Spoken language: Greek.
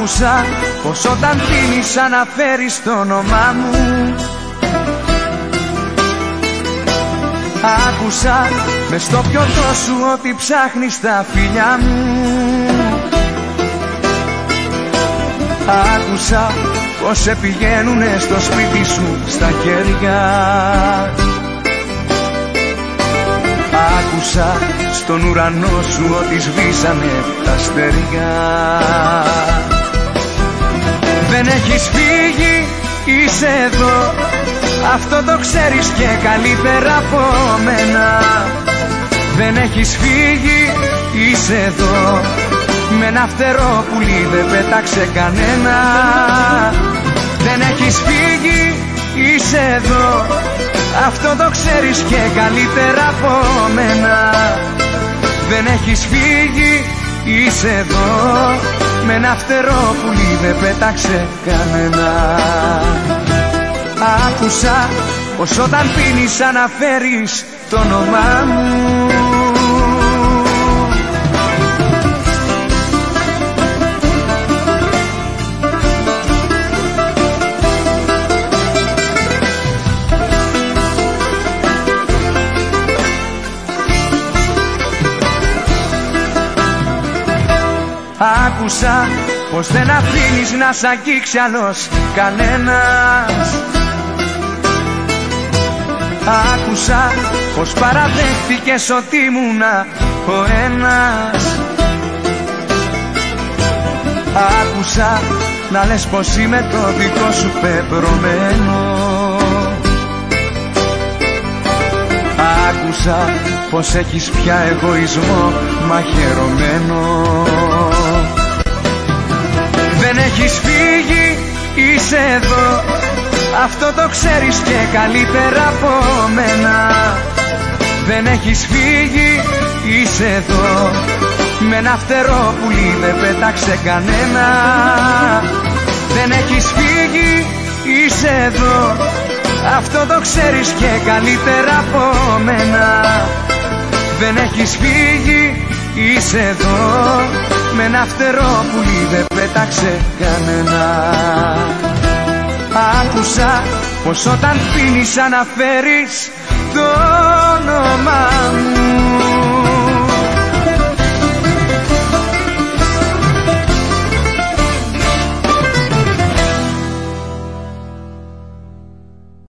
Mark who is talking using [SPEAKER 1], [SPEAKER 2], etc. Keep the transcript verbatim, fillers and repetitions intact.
[SPEAKER 1] Άκουσα πως όταν πίνεις αναφέρεις το όνομά μου. Άκουσα μες στο πιωτό σου ότι ψάχνεις τα φιλιά μου. Άκουσα πως σε πηγαίνουνε στο σπίτι σου στα χέρια. Άκουσα στον ουρανό σου ότι σβήσανε τα αστέρια. Δεν έχεις φύγει, είσαι εδώ, αυτό το ξέρεις και καλύτερα από μένα. Δεν έχεις φύγει, είσαι εδώ, με ένα φτερό πουλί δεν πέταξε κανένα. Δεν έχεις φύγει, είσαι εδώ, αυτό το ξέρεις και καλύτερα από μένα. Δεν έχεις φύγει, είσαι εδώ, με ένα φτερό πουλί δεν πέταξε κανένα. Άκουσα πως όταν πίνεις αναφέρεις το όνομά μου. Άκουσα πως δεν αφήνεις να σ' αγγίξει άλλος κανένας. Άκουσα πως παραδέχτηκες ότι ήμουνα ο ένας. Άκουσα να λες πως είμαι το δικό σου πεπρωμένο. Άκουσα πως έχεις πια εγωισμό μαχαιρωμένο. Δεν έχεις φύγει, είσαι εδώ, αυτό το ξέρεις και καλύτερα από μένα. Δεν έχεις φύγει, είσαι εδώ, με ένα φτερό πουλί δεν πέταξε κανένα. Δεν έχεις φύγει, είσαι εδώ, αυτό το ξέρεις και καλύτερα από μένα. Δεν έχεις φύγει, είσαι εδώ, με ένα φτερό πουλί δεν πέταξε κανένα. Άκουσα πως όταν πίνεις αναφέρεις το όνομά μου.